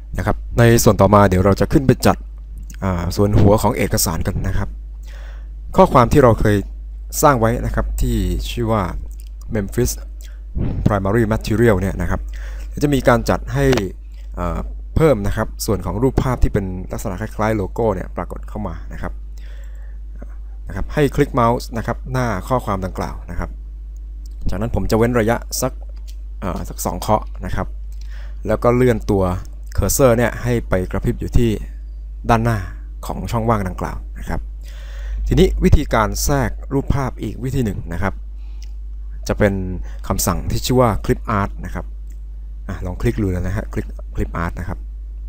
นะครับในส่วนต่อมาเดี๋ยวเราจะขึ้นไปจัดส่วนหัวของเอกสารกันนะครับข้อความที่เราเคยสร้างไว้นะครับที่ชื่อว่า Memphis Primary Material เนี่ยนะครับจะมีการจัดให้เพิ่มนะครับส่วนของรูปภาพที่เป็นลักษณะคล้ายๆโลโก้เนี่ยปรากฏเข้ามานะครับให้คลิกเมาส์นะครับหน้าข้อความดังกล่าวนะครับจากนั้นผมจะเว้นระยะสัก2 เคาะนะครับแล้วก็เลื่อนตัวเคอร์เซอร์เนี่ยให้ไปกระพริบอยู่ที่ด้านหน้าของช่องว่างดังกล่าวนะครับทีนี้วิธีการแทรกรูปภาพอีกวิธีหนึ่งนะครับจะเป็นคำสั่งที่ชื่อว่า Clip Art นะครับลองคลิกดูนะฮะคลิก Clip Art นะครับ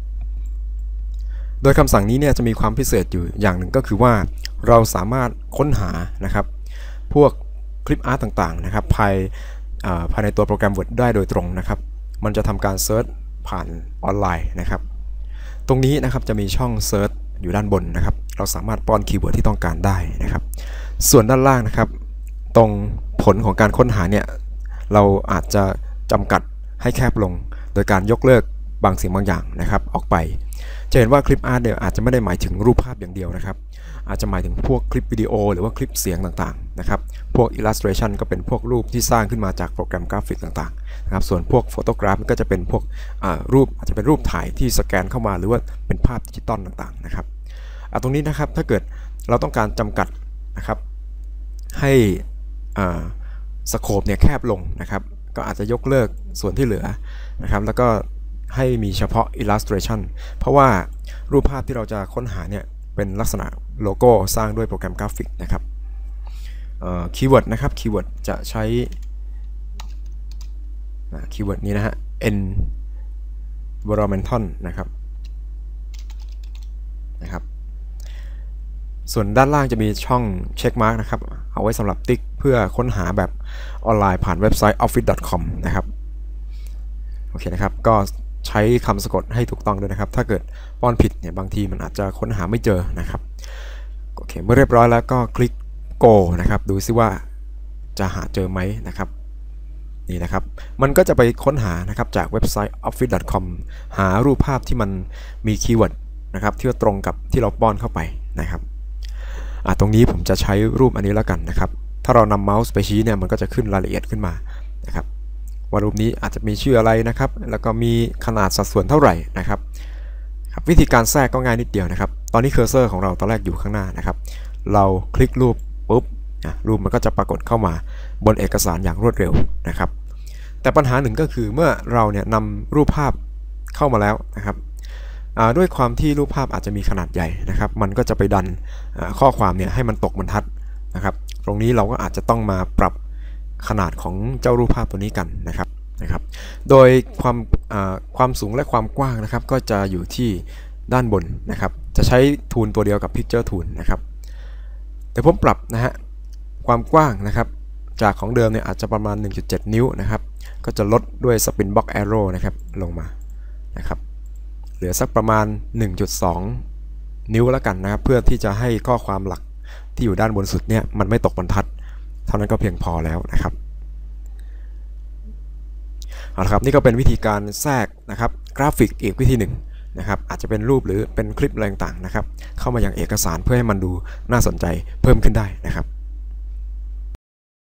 โดยคำสั่งนี้เนี่ยจะมีความพิเศษอยู่อย่างหนึ่งก็คือว่าเราสามารถค้นหานะครับพวกคลิปอาร์ตต่างๆนะครับภายในตัวโปรแกรม Word ได้โดยตรงนะครับมันจะทำการเซิร์ชผ่านออนไลน์นะครับตรงนี้นะครับจะมีช่องเซิร์ชอยู่ด้านบนนะครับเราสามารถป้อนคีย์เวิร์ดที่ต้องการได้นะครับส่วนด้านล่างนะครับตรงผลของการค้นหาเนี่ยเราอาจจะจำกัดให้แคบลงโดยการยกเลิกบางสิ่งบางอย่างนะครับออกไปจะเห็นว่าคลิปอาร์ตเนี่ยอาจจะไม่ได้หมายถึงรูปภาพอย่างเดียวนะครับอาจจะหมายถึงพวกคลิปวิดีโอหรือว่าคลิปเสียงต่างๆนะครับพวก illustration ก็เป็นพวกรูปที่สร้างขึ้นมาจากโปรแกรมกราฟิกต่างๆนะครับส่วนพวกโฟโตกราฟก็จะเป็นพวกรูปอาจจะเป็นรูปถ่ายที่สแกนเข้ามาหรือว่าเป็นภาพดิจิตอลต่างๆนะครับตรงนี้นะครับถ้าเกิดเราต้องการจำกัดนะครับให้สโคปเนี่ยแคบลงนะครับก็อาจจะยกเลิกส่วนที่เหลือนะครับแล้วก็ให้มีเฉพาะ illustration เพราะว่ารูปภาพที่เราจะค้นหาเนี่ยเป็นลักษณะโลโก้สร้างด้วยโปรแกรมกราฟิกนะครับคีย์เวิร์ดนะครับคีย์เวิร์ดจะใช้คีย์เวิร์ดนี้นะฮะ environmental นะครับส่วนด้านล่างจะมีช่องเช็คมาร์กนะครับเอาไว้สำหรับติ๊กเพื่อค้นหาแบบออนไลน์ผ่านเว็บไซต์ office.com นะครับโอเคนะครับก็ใช้คำสะกดให้ถูกต้องด้วยนะครับถ้าเกิดป้อนผิดเนี่ยบางทีมันอาจจะค้นหาไม่เจอนะครับโอเคเมื่อเรียบร้อยแล้วก็คลิก go นะครับดูซิว่าจะหาเจอไหมนะครับนี่นะครับมันก็จะไปค้นหานะครับจากเว็บไซต์ office.com หารูปภาพที่มันมีคีย์เวิร์ดนะครับที่ตรงกับที่เราป้อนเข้าไปนะครับตรงนี้ผมจะใช้รูปอันนี้แล้วกันนะครับถ้าเรานำเมาส์ไปชี้เนี่ยมันก็จะขึ้นรายละเอียดขึ้นมานะครับว่ารูปนี้อาจจะมีชื่ออะไรนะครับแล้วก็มีขนาดสัดส่วนเท่าไหร่นะครับวิธีการแทรกก็ง่ายนิดเดียวนะครับตอนนี้เคอร์เซอร์ของเราตอนแรกอยู่ข้างหน้านะครับเราคลิกรูปปุ๊บรูปมันก็จะปรากฏเข้ามาบนเอกสารอย่างรวดเร็วนะครับแต่ปัญหาหนึ่งก็คือเมื่อเราเนี่ยนำรูปภาพเข้ามาแล้วนะครับด้วยความที่รูปภาพอาจจะมีขนาดใหญ่นะครับมันก็จะไปดันข้อความเนี่ยให้มันตกบรรทัดนะครับตรงนี้เราก็อาจจะต้องมาปรับขนาดของเจ้ารูปภาพตัวนี้กันนะครับโดยความสูงและความกว้างนะครับก็จะอยู่ที่ด้านบนนะครับจะใช้ทูลตัวเดียวกับ Picture Tool นะครับแต่ผมปรับนะฮะความกว้างนะครับจากของเดิมเนี่ยอาจจะประมาณ 1.7 นิ้วนะครับก็จะลดด้วย Spin Box Arrow นะครับลงมานะครับเหลือสักประมาณ 1.2 นิ้วแล้วกันนะครับเพื่อที่จะให้ข้อความหลักที่อยู่ด้านบนสุดเนี่ยมันไม่ตกบรรทัดเท่านั้นก็เพียงพอแล้วนะครับเอาละครับนี่ก็เป็นวิธีการแทรกนะครับกราฟิกอีกวิธีหนึ่งนะครับอาจจะเป็นรูปหรือเป็นคลิปอะไรต่างๆนะครับเข้ามาอย่างเอกสารเพื่อให้มันดูน่าสนใจเพิ่มขึ้นได้นะครับ